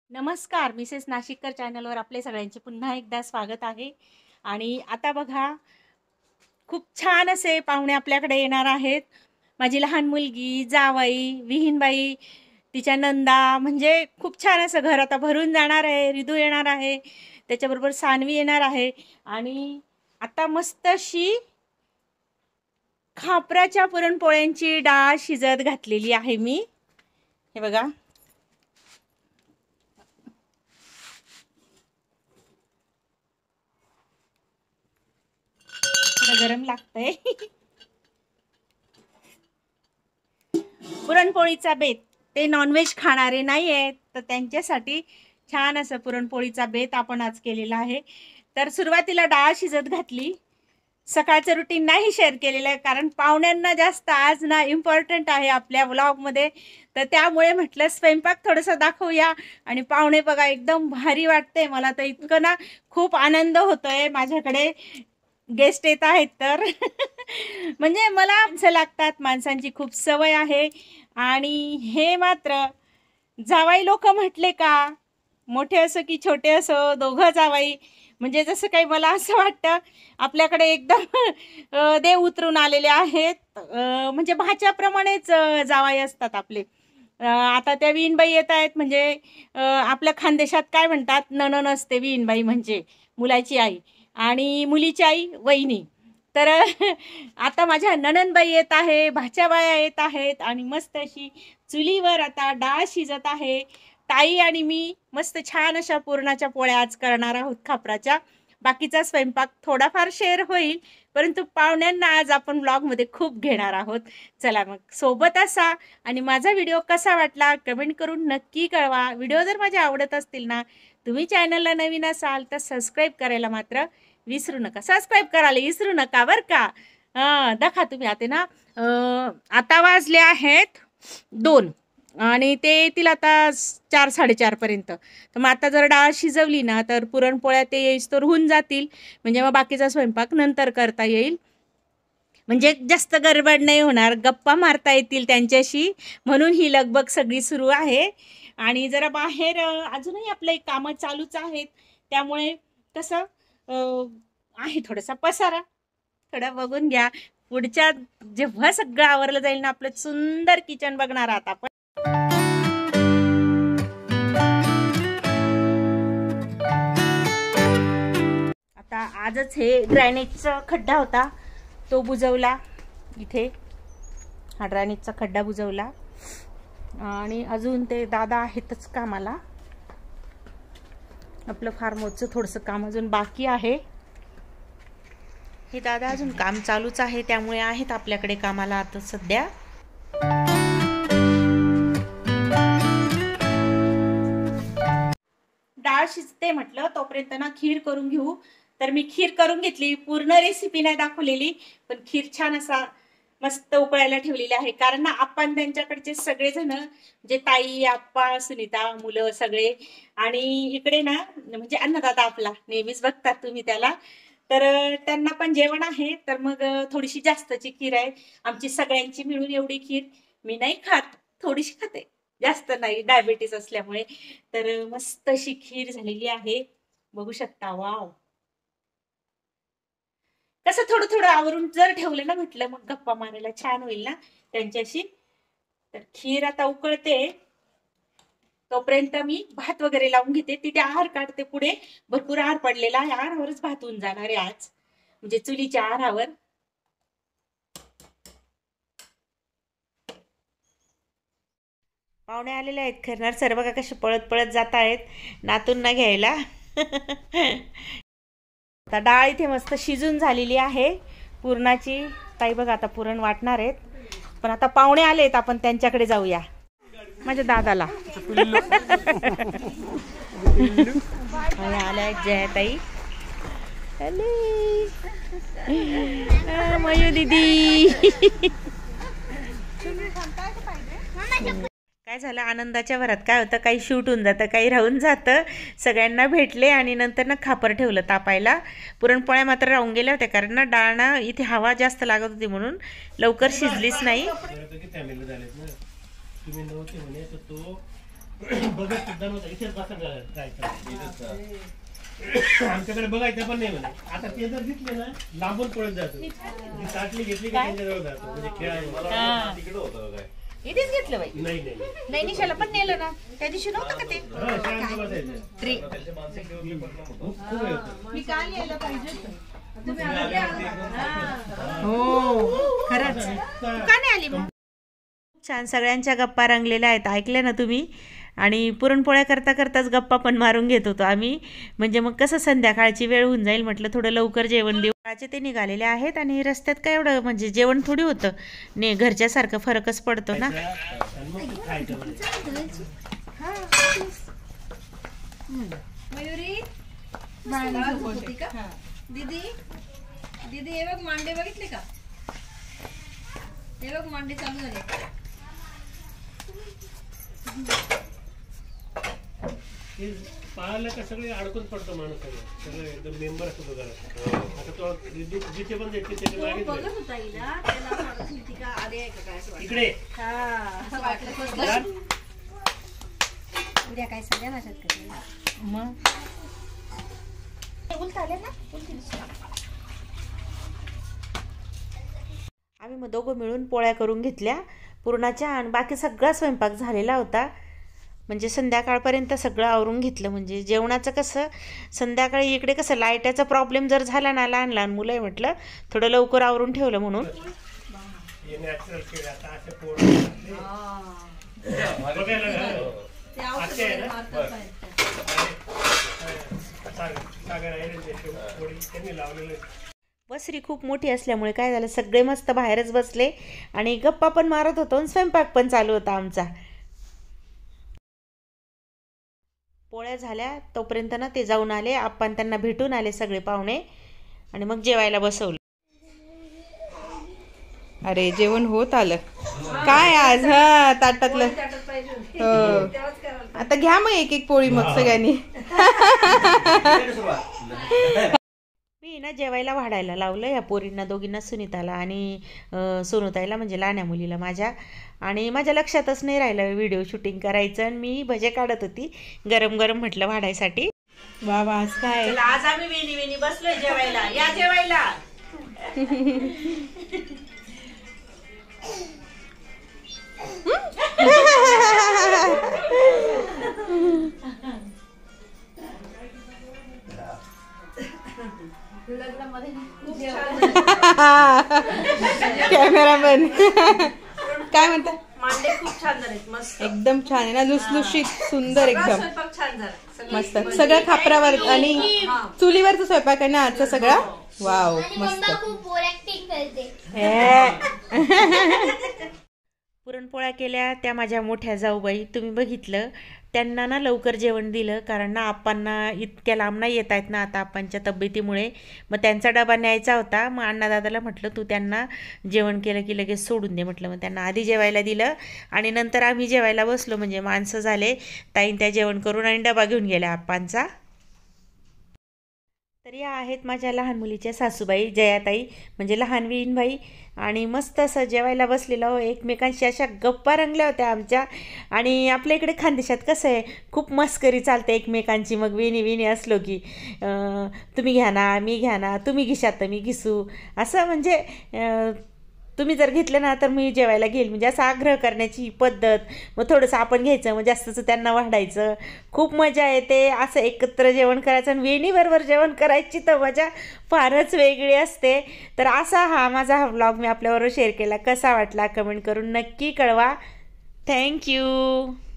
नमस्कार, मिसेस नाशिककर चॅनलवर आपले सगळ्यांचे पुन्हा एकदा स्वागत आहे. आणि आता बघा, खूप छान असे पाहुणे आपल्याकडे येणार आहेत. माझी लहान मुलगी, जावई, विहीनबाई, तिच्या नंदा, म्हणजे खूप छान असं घर आता भरून जाणार आहे. रिदू येणार आहे, त्याच्याबरोबर सानवी येणार आहे. आणि आता मस्त अशी खापराच्या पुरणपोळ्यांची डाळ शिजत घातलेली आहे मी. हे बघा, गरम लागतंय. पुरणपोळीचा बेत, ते नॉनव्हेज खाणारे नाही आहेत तर त्यांच्यासाठी छान असं पुरणपोळीचा बेत आपण आज केलेला आहे. तर सुरुवातीला डाळ शिजत घातली. सकाळचं रुटीन नाही शेअर केलेलं आहे कारण पाहुण्यांना जास्त आज ना इम्पॉर्टंट आहे आपल्या व्लॉगमध्ये. तर त्यामुळे म्हटलं स्वयंपाक थोडंसं दाखवूया. आणि पाहुणे बघा, एकदम भारी वाटते मला तर. इतकं ना खूप आनंद होतोय, माझ्याकडे गेस्ट येत आहेत तर. म्हणजे मला माणसं लागतात, माणसांची खूप सवय आहे. आणि हे मात्र जावाई लोक म्हटले का, मोठे असो की छोटे असो, दोघं जावाई म्हणजे जसं काही मला असं वाटतं आपल्याकडे एकदम देव उतरून आलेले आहेत. म्हणजे भाच्याप्रमाणेच जावाई असतात आपले. आता त्या विहीनबाई येत आहेत म्हणजे आपल्या खानदेशात काय म्हणतात, नणन असते विहीनबाई म्हणजे मुलाची आई, आणि मुलीची आई वहिनी. तर आता माझ्या नणनबाई येत आहे, भाच्याबाया येत आहेत, आणि मस्त अशी चुलीवर आता डाळ शिजत आहे. ताई आणि मी मस्त छान अशा पुरणाच्या पोळ्या आज करणार आहोत खापराच्या. बाकीचा स्वयंपाक थोडाफार शेअर होईल, परंतु पाहुण्यांना आज आपण ब्लॉगमध्ये खूप घेणार आहोत. चला मग सोबत असा. आणि माझा व्हिडिओ कसा वाटला कमेंट करून नक्की कळवा. व्हिडिओ जर माझे आवडत असतील ना, तुम्ही चॅनलला नवीन असाल तर सबस्क्राईब करायला मात्र विसरू नका. सबस्क्राईब करायला विसरू नका बरं का. दाखवा तुम्ही. आता ना आता वाजले आहेत 2 आणि ते येतील आता 4-4:30 पर्यंत. तर मग आता जर डाळ शिजवली ना तर पुरणपोळ्या ते येईस्तोवर होऊन जातील. म्हणजे मग बाकीचा स्वयंपाक नंतर करता येईल. म्हणजे जास्त गडबड नाही होणार, गप्पा मारता येतील त्यांच्याशी, म्हणून ही लगबग सगळी सुरू आहे. आणि जरा बाहेर अजूनही आपले कामं चालूच आहेत, त्यामुळे कसं आहे थोडासा पसारा, थोडा बघून घ्या. पुढच्या जेव्हा सगळं आवरलं जाईल ना, आपलं सुंदर किचन बघणार आहात आपण. आता आजच हे ड्रेनेजचा खड्डा होता तो बुजवला. इथे हा ड्रेनेजचा खड्डा बुजवला. आणि अजून ते दादा आहेतच कामाला. आपलं फार्म हाऊसचं थोडंसं काम अजून बाकी आहे. हे दादा अजून काम चालूच आहे, त्यामुळे आहेत आपल्याकडे कामाला आता सध्या. डाळ शिजते म्हटलं तोपर्यंत ना खीर करून घेऊ. तर मी खीर करून घेतली. पूर्ण रेसिपी नाही दाखवलेली, पण खीर छान असा मस्त उकळायला ठेवलेली आहे. कारण ना आपण त्यांच्याकडचे सगळेजण, जे ताई, आप्पा, सुनीता, मुलं सगळे, आणि इकडे ना म्हणजे अन्नदाता आपला, नेहमीच बघतात तुम्ही त्याला, तर त्यांना पण जेवण आहे. तर मग थोडीशी जास्तची खीर आहे आमची सगळ्यांची मिळून. एवढी खीर मी नाही खात, थोडीशी खाते, जास्त नाही, डायबिटीस असल्यामुळे. तर मस्त अशी खीर झालेली आहे, बघू शकता. वाव, कसं थोडं थोडं आवरून जर ठेवलं ना, म्हटलं मग गप्पा मारायला छान होईल ना त्यांच्याशी. तर खीर आता उकळते तोपर्यंत मी भात वगैरे लावून घेते. तिथे आहार काढते. पुढे भरपूर आहार पडलेला आहे, आहारावरच भात होऊन जाणार आहे आज, म्हणजे चुलीच्या आहारावर. पाहुणे आलेले आहेत. खरणार सर बघा कसे पळत पळत जात आहेत नातूंना घ्यायला. आता डाळ इथे मस्त शिजून झालेली आहे पुरणाची. ताई बघा आता पुरण वाटणार आहेत, पण आता पाहुणे आलेत, आपण त्यांच्याकडे जाऊया. माझ्या दादाला आल्या जय ताई. मयू दीदी. काय झालं, आनंदाच्या भरात काय होतं, काही शूट होऊन जातं, काही राहून जातं. सगळ्यांना भेटले आणि नंतर ना खापर ठेवलं तापायला. पुरणपोळ्या मात्र राहून गेल्या होत्या, कारण ना डाळ ना इथे हवा जास्त लागत होती म्हणून लवकर शिजलीच नाही. बघत सुद्धा नव्हतं, इथेच बसायला जायचं आमच्याकडे बघायचं पण नाही म्हणे. आता ते जर दिसले ना लांबून पळत जातो, साठली घेतली की त्यांच्याजवळ जातो म्हणजे खेळायला. तिकडे होतं काय इथेच घेतलं बाई. नाही नाही नाही निशाला पण नेलं ना त्या दिवशी नव्हतं का ते. मी काल यायला पाहिजे हो खरंच. का नाही आली मग. छान सगळ्यांच्या गप्पा रंगलेल्या आहेत, ऐकल्या ना तुम्ही. आणि पुरणपोळ्या करता करताच गप्पा पण मारून घेत होतो आम्ही, म्हणजे मग कसं संध्याकाळची वेळ होऊन जाईल म्हटलं थोडं लवकर जेवण देऊ. ते निघालेले आहेत आणि रस्त्यात काय एवढं म्हणजे जेवण थोडी होतं ने, घरच्यासारखं फरकच पडतो ना. मयुरी दीदी दीदी हे बघ मांडे बघितले का, हे बघ मांडे चालू झाले. पाहायला का सगळे अडकून पडतो माणूस, सगळे एकदम मेंबर असतो घरात. आता तो जिथे पण जायचे त्याच्या मागे बघत होता हिला, त्याला वाटत होती का आले आहे का काय असं वाटलं. इकडे असं वाटलं उद्या काय सगळ्या भाषात करेल मग आले ना. आम्ही मग दोघं मिळून पोळ्या करून घेतल्या पुरणाच्या आणि बाकी सगळा स्वयंपाक झालेला होता. म्हणजे संध्याकाळपर्यंत सगळं आवरून घेतलं. म्हणजे जेवणाचं कसं संध्याकाळी इकडे कसं लाईटाचा प्रॉब्लेम जर झाला ना, लहान लहान मुलं आहे म्हटलं थोडं लवकर आवरून ठेवलं म्हणून. बसरी खूप मोठी असल्यामुळे काय झालं सगळे मस्त बाहेरच बसले आणि गप्पा पण मारत होतो आणि स्वयंपाक पण चालू होता आमचा. पोळ्या झाल्या तोपर्यंत ना ते जाऊन आले, आपण त्यांना भेटून आले सगळे पाहुणे आणि मग जेवायला बसवलं. अरे जेवण होत आलं काय आज. हा ताटातलं हो. आता घ्या मग एक एक पोळी मग सगळ्यांनी. मी ना जेवायला वाढायला लावलं या पोरींना दोघींना, सुनीताला आणि सोनूताईला म्हणजे लहान्या मुलीला माझ्या. आणि माझ्या लक्षातच नाही राहिलं व्हिडिओ शूटिंग करायचं आणि मी भजे काढत होती गरम गरम म्हटलं वाढायसाठी. वा वा आज काय आज आम्ही वेणी वेणी बसलोय जेवायला, या जेवायला. कॅमेरामॅन काय म्हणता. मांडे खूप छान झाले, मस्त एकदम छान आहे ना, लुसलुशीत सुंदर एकदम स्वयंपाक छान झाला. मस्त. सगळं खापरावर आणि चुलीवरचा स्वयंपाक आहे ना आजचा सगळा. वाव मस्त. पुरणपोळ्या केल्या त्या माझ्या मोठ्या जाऊबाई, तुम्ही बघितलं त्यांना ना लवकर जेवण दिलं कारण ना आप्पांना इतक्या लांब नाही येत आहेत ना आता आप्पांच्या तब्येतीमुळे. मग त्यांचा डबा न्यायचा होता, मग अण्णादादाला म्हटलं तू त्यांना जेवण केलं की लगेच सोडून दे म्हटलं. मग त्यांना आधी जेवायला दिलं आणि नंतर आम्ही जेवायला बसलो. म्हणजे माणसं झाले, ताईन त्या जेवण करून आणि डबा घेऊन गेल्या आप्पांचा. तर या आहेत माझ्या लहान मुलीच्या सासूबाई जयाताई, म्हणजे लहान विहीनबाई. आणि मस्त असं जेवायला बसलेलो, एकमेकांशी अशा गप्पा रंगल्या होत्या आमच्या. आणि आपल्या इकडे खानदेशात कसं आहे खूप मस्करी चालते एकमेकांची. मग विणी विणी असलो की तुम्ही घ्या ना, मी घ्या ना, तुम्ही घिशात तर मी घिसू, असं म्हणजे तुम्ही जर घेतलं ना तर मी जेवायला घेईल, म्हणजे असं आग्रह करण्याची पद्धत. मग थोडंसं आपण घ्यायचं, मग जास्तचं त्यांना वाढायचं. खूप मजा येते असं एकत्र जेवण करायचं आणि वेणीबरोबर जेवण करायची तर मजा फारच वेगळी असते. तर असा हा माझा हा व्लॉग मी आपल्याबरोबर शेअर केला. कसा वाटला कमेंट करून नक्की कळवा. थँक्यू.